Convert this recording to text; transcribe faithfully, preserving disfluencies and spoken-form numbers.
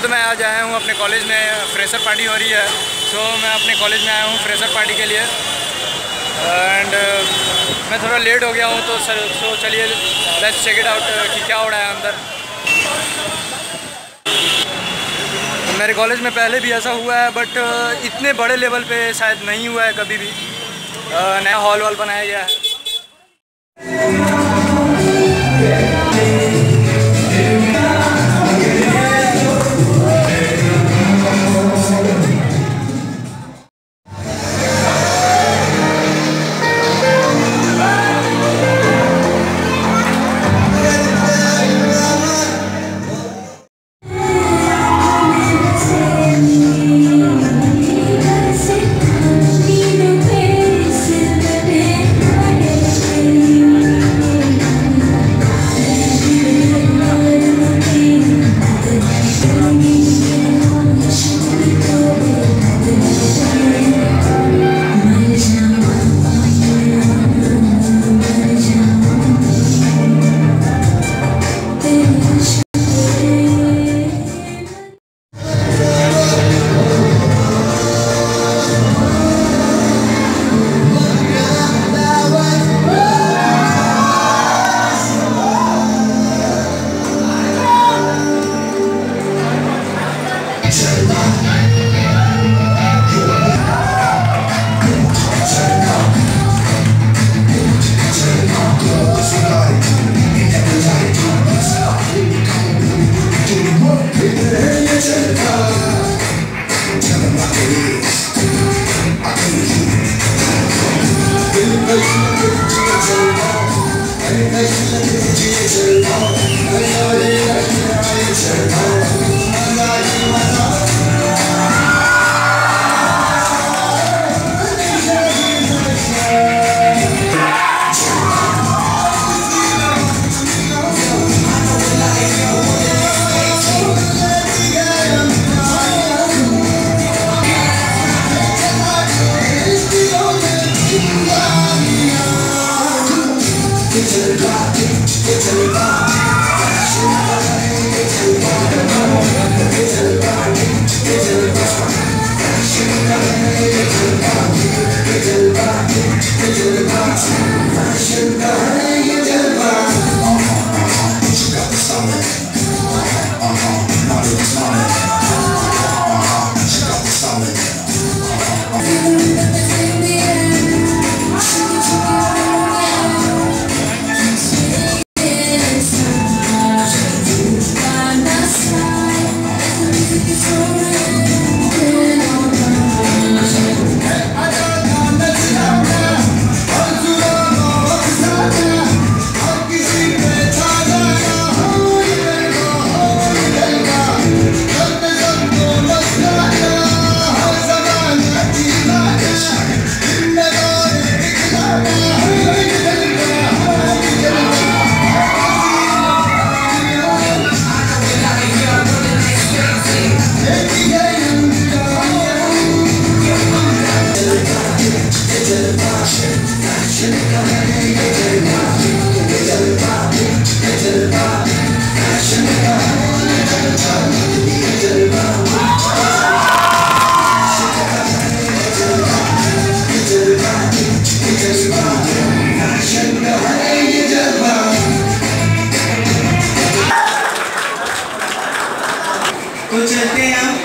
तो मैं आज आया हूँ अपने कॉलेज में, फ्रेशर पार्टी हो रही है। सो so, मैं अपने कॉलेज में आया हूँ फ्रेशर पार्टी के लिए एंड uh, मैं थोड़ा लेट हो गया हूँ। तो सर सो चलिए लेट्स चेक इट आउट कि क्या हो रहा है अंदर। मेरे कॉलेज में पहले भी ऐसा हुआ है बट uh, इतने बड़े लेवल पे शायद नहीं हुआ है कभी भी। uh, नया हॉल वॉल बनाया गया है। तो चलते हैं हम